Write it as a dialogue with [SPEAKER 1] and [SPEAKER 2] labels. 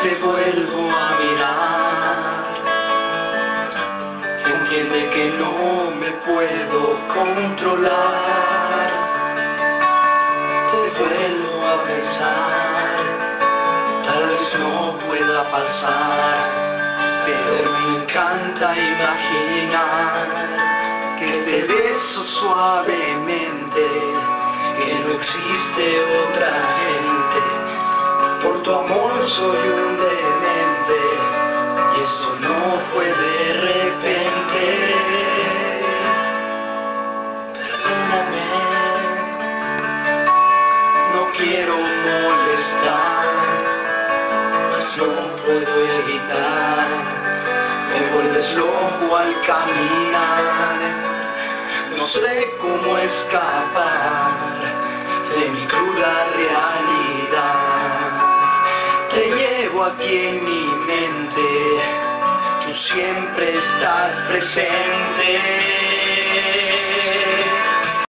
[SPEAKER 1] te vuelvo a mirar. Entiende que no me puedo controlar. Te vuelvo a besar. Tal vez no pueda pasar, pero me encanta imaginar que te beso suavemente, que no existe otra gente. Por tu amor soy un demente, y eso no fue de repente. Perdóname, no quiero molestar, mas no puedo evitar. Me vuelves loco al caminar, no sé cómo escapar de mi cruda realidad. Te llevo aquí en mi mente, tú siempre estás presente.